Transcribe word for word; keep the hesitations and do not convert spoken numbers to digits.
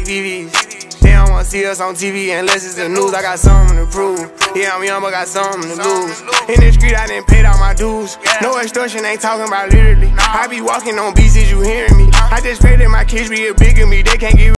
T Vs. They don't wanna see us on T V unless it's the news. I got something to prove. Yeah, I'm young, but got something to lose. In the street, I didn't pay all my dues. No extortion, ain't talking about literally. I be walking on beats, is you hearing me? I just pray that my kids be a bigger me. They can't get